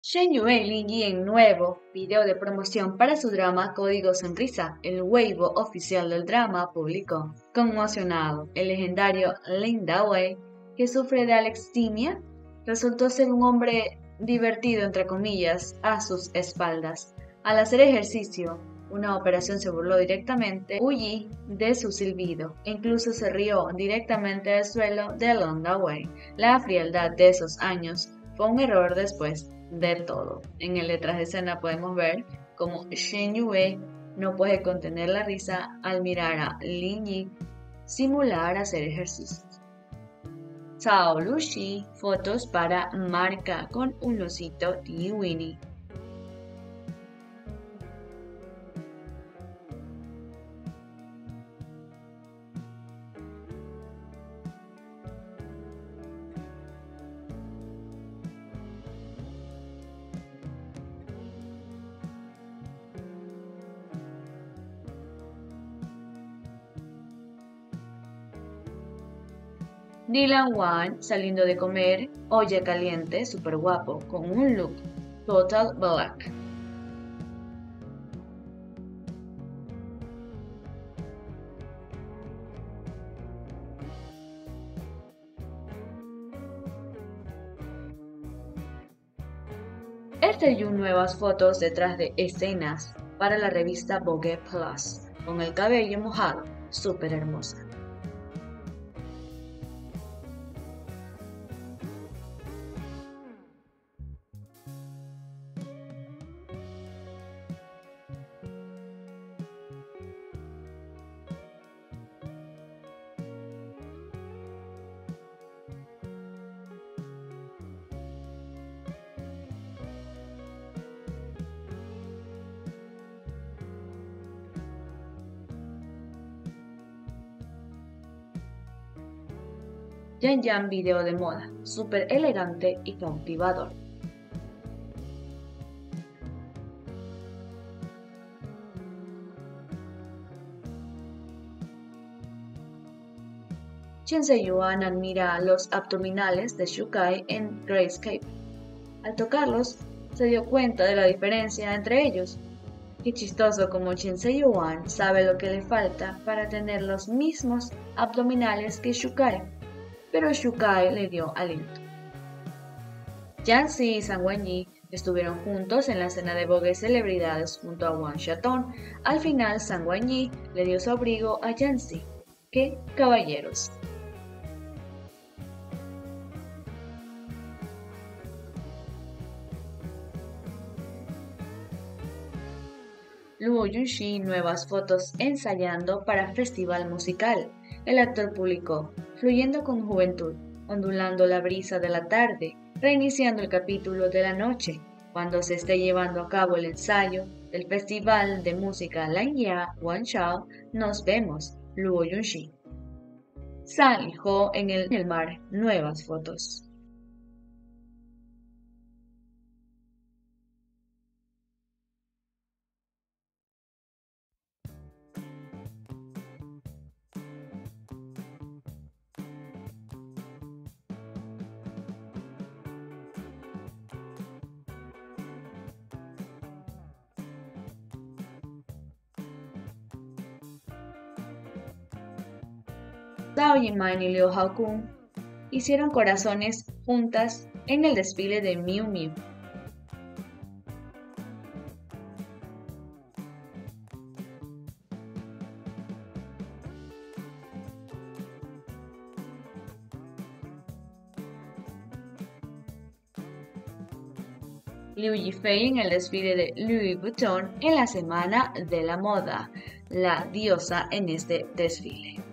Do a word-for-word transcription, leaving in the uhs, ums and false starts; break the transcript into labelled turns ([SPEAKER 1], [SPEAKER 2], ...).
[SPEAKER 1] Shen Yue y Lin Yi en nuevo video de promoción para su drama Código Sonrisa. El Weibo oficial del drama publicó: conmocionado, el legendario Lin Dawei, que sufre de alexithymia, resultó ser un hombre divertido entre comillas a sus espaldas. Al hacer ejercicio, una operación se burló directamente Yi de su silbido e incluso se rió directamente del suelo de Lin Dawei. La frialdad de esos años fue un error después de todo. En el detrás de escena podemos ver cómo Shen Yue no puede contener la risa al mirar a Lin Yi simular hacer ejercicios. Cao Lushi, fotos para marca con un osito de Winnie. Dylan Wan saliendo de comer, olla caliente, super guapo, con un look total black. Este y nuevas fotos detrás de escenas para la revista Vogue Plus, con el cabello mojado, super hermosa. Yan Yan video de moda, súper elegante y cautivador. Chen Yuan admira los abdominales de Shukai en Grayscape. Al tocarlos, se dio cuenta de la diferencia entre ellos. Qué chistoso como Chen Yuan sabe lo que le falta para tener los mismos abdominales que Shukai, pero Shukai le dio aliento. Yancy y Zhang Wenyi estuvieron juntos en la cena de Vogue Celebridades junto a Wang Xiaotong. Al final, Zhang Wenyi le dio su abrigo a Yancy. ¡Qué caballeros! Luo Yunxi nuevas fotos ensayando para festival musical. El actor publicó: fluyendo con juventud, ondulando la brisa de la tarde, reiniciando el capítulo de la noche, cuando se esté llevando a cabo el ensayo del festival de música Lanyia Wanshao. Nos vemos, Luo Yunxi. San Lijo en el, en el mar, nuevas fotos. Zhao Yimeng y Liu Haokun hicieron corazones juntas en el desfile de Miu Miu. Liu Yifei en el desfile de Louis Vuitton en la Semana de la Moda, la diosa en este desfile.